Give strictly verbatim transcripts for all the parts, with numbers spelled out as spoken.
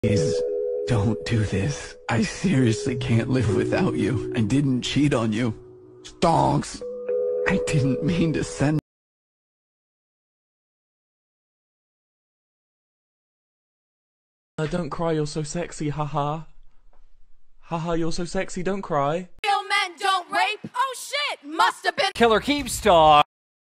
Please, don't do this. I seriously can't live without you. I didn't cheat on you. Stonks! I didn't mean to send... Uh, don't cry, you're so sexy, haha. Haha, you're so sexy, don't cry. Real men don't rape? Oh shit, must have been Killer Keemstar.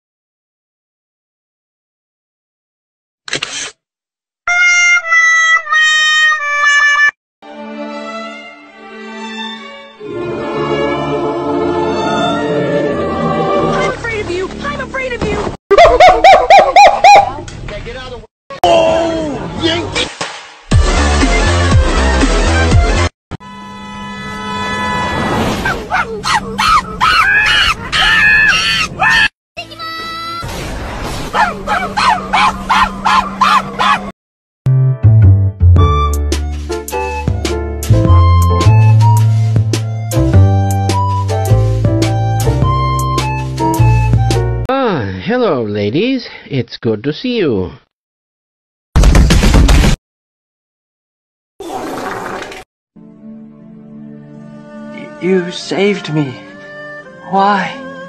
I'm afraid of you! I'm afraid of you! Get out of the way. Oh, Yankee! Ah, hello ladies, it's good to see you. You saved me. Why?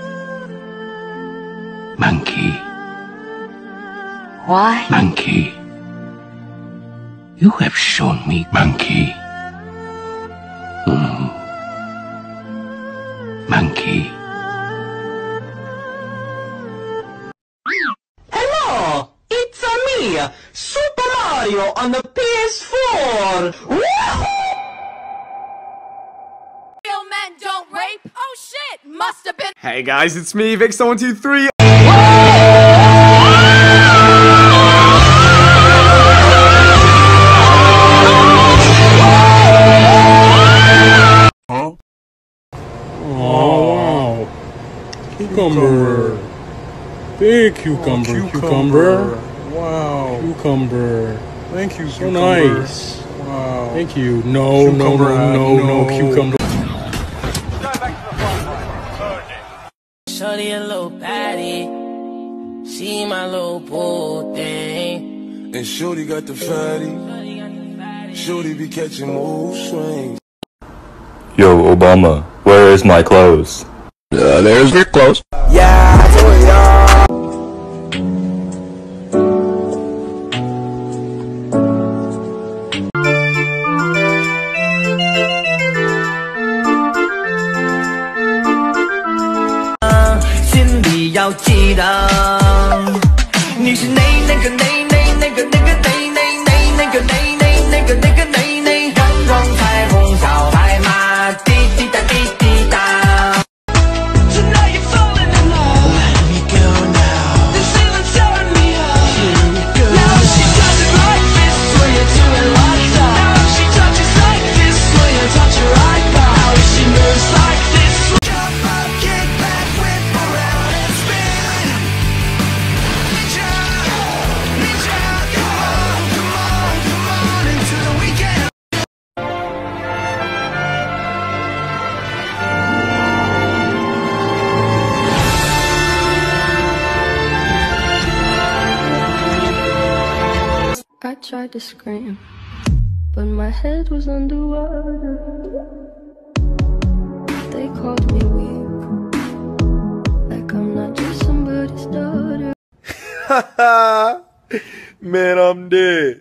Monkey. Why? Monkey. You have shown me, Monkey. Mm. Monkey. Hello! It's a me, Super Mario on the P S four! Real men don't rape? Oh shit, must have been Hey guys, it's me, Vix one two three. Oh, wow. Cucumber. Big cucumber. Oh, cucumber. Wow. Cucumber. Thank you, So cucumber. nice. Wow. Thank you. No, no, Cucumber no, hat, no, no, no. cucumber. Shorty a little baddie. She my little boo thing. And Shorty got the fatty. Shorty be catching mood swings. Yo, Obama, where is my clothes? Uh, there's your clothes. Yeah, I told ya. I tried to scream, but my head was underwater. They called me weak, like I'm not just somebody's daughter. Haha. Man, I'm dead.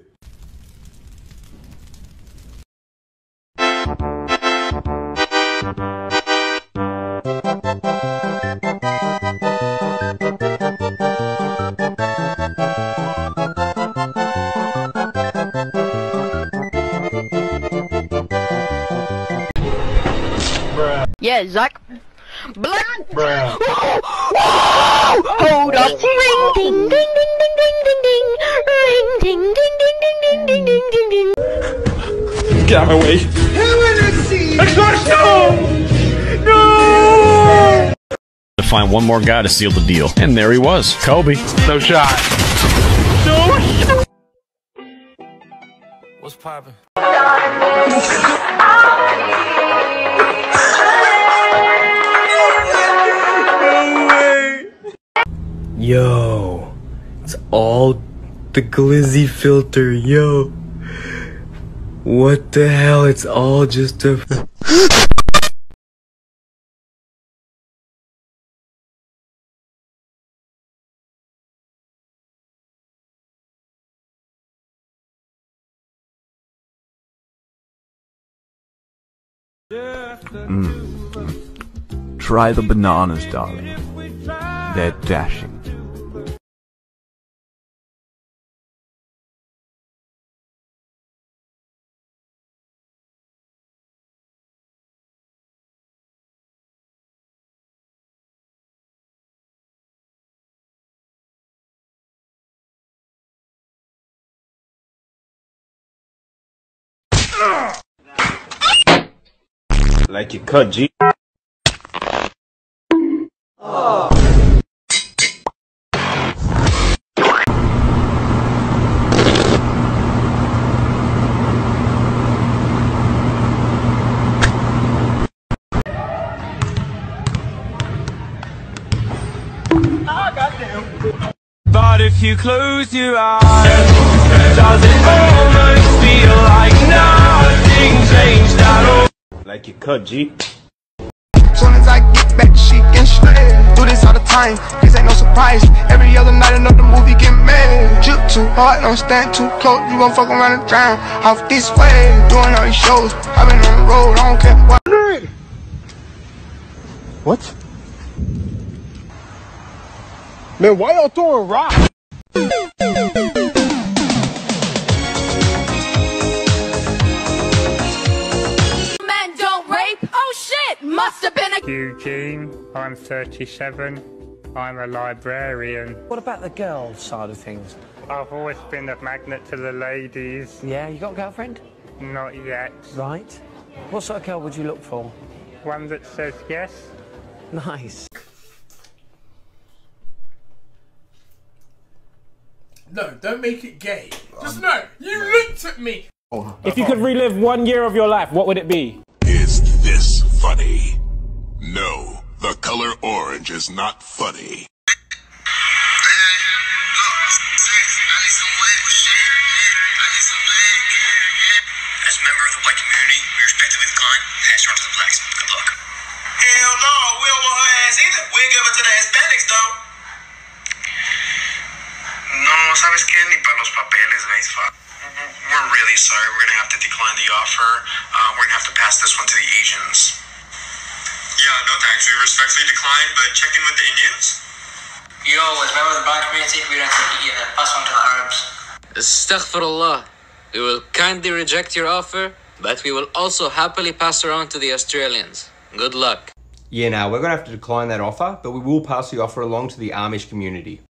Yeah, Zach. Black. Bruh. Hold up. Ring ding ding ding ding ding ding ding. Ring ding ding ding ding ding ding ding ding ding. Get out of my way. To find one more guy to seal the deal. And there he was, Kobe. No shot. What's poppin'? Yo, it's all the glizzy filter, yo. What the hell? It's all just a... Mm. Try the bananas, darling. They're dashing. Like you cut, G. Oh. But if you close your eyes, does it almost feel like nothing changed at all? Like you cut, G. Soon as I get back, she can straight. Do this all the time, this ain't no surprise. Every other night another movie get made. Drip too hard, don't stand too close. You gon' fuck around and drown off this way. Doing all these shows, I've been on the road, I don't care what. What? Man, why y'all throwing rocks? Must have been a Eugene, I'm thirty-seven. I'm a librarian. What about the girl side of things? I've always been a magnet to the ladies. Yeah, you got a girlfriend? Not yet. Right. What sort of girl would you look for? One that says yes. Nice. No, don't make it gay. Just no, you looked at me. If you could relive one year of your life, what would it be? Is this funny? No, the color orange is not funny. As a member of the white community, we respectfully decline. Pass her on to the blacks. Good luck. Hell no, we don't want her ass either. We'll give it to the Hispanics, though. No, sabes que ni para los papeles, guys. We're really sorry. We're gonna have to decline the offer. Uh, we're gonna have to pass this one to the Asians. Yeah, no thanks. We respectfully decline, but check in with the Indians. Yo, as a member of the black community, we don't take it either. Pass on to the Arabs. Astaghfirullah. We will kindly reject your offer, but we will also happily pass her on to the Australians. Good luck. Yeah, no, we're gonna have to decline that offer, but we will pass the offer along to the Amish community.